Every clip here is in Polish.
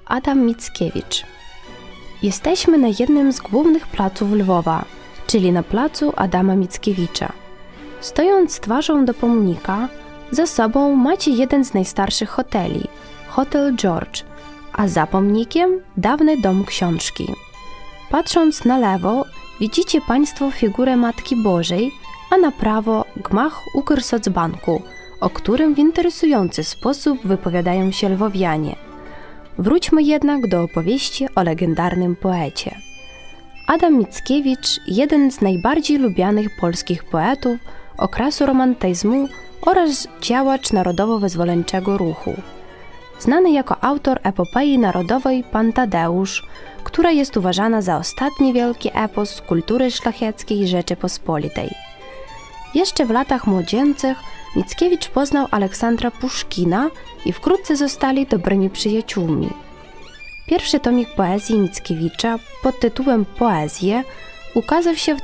Adam Mickiewicz. Jesteśmy na jednym z głównych placów Lwowa, czyli na placu Adama Mickiewicza. Stojąc twarzą do pomnika, za sobą macie jeden z najstarszych hoteli, Hotel George, a za pomnikiem dawny dom książki. Patrząc na lewo, widzicie Państwo figurę Matki Bożej, a na prawo gmach Укрсоцбанku, o którym w interesujący sposób wypowiadają się lwowianie. Wróćmy jednak do opowieści o legendarnym poecie. Adam Mickiewicz, jeden z najbardziej lubianych polskich poetów okresu romantyzmu oraz działacz narodowo-wyzwoleńczego ruchu. Znany jako autor epopei narodowej Pan Tadeusz, która jest uważana za ostatni wielki epos kultury szlacheckiej Rzeczypospolitej. Jeszcze w latach młodzieńczych Mickiewicz poznał Aleksandra Puszkina i wkrótce zostali dobrymi przyjaciółmi. Pierwszy tomik poezji Mickiewicza pod tytułem Poezje ukazał się w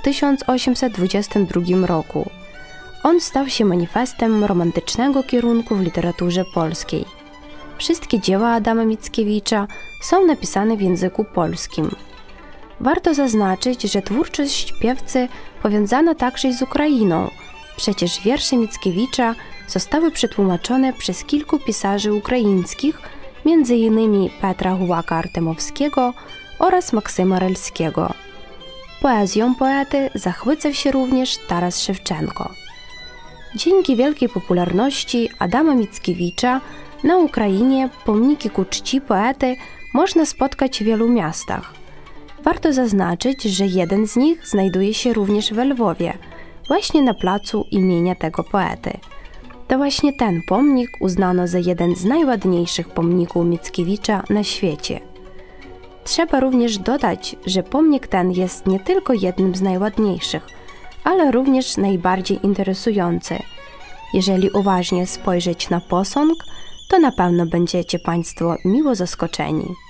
1822 roku. On stał się manifestem romantycznego kierunku w literaturze polskiej. Wszystkie dzieła Adama Mickiewicza są napisane w języku polskim. Warto zaznaczyć, że twórczość piewcy powiązana także z Ukrainą. Przecież wiersze Mickiewicza zostały przetłumaczone przez kilku pisarzy ukraińskich, m.in. Petra Hułaka-Artemowskiego oraz Maksyma Relskiego. Poezją poety zachwycał się również Taras Szewczenko. Dzięki wielkiej popularności Adama Mickiewicza na Ukrainie pomniki ku czci poety można spotkać w wielu miastach. Warto zaznaczyć, że jeden z nich znajduje się również we Lwowie, właśnie na placu imienia tego poety. To właśnie ten pomnik uznano za jeden z najładniejszych pomników Mickiewicza na świecie. Trzeba również dodać, że pomnik ten jest nie tylko jednym z najładniejszych, ale również najbardziej interesujący. Jeżeli uważnie spojrzeć na posąg, to na pewno będziecie Państwo miło zaskoczeni.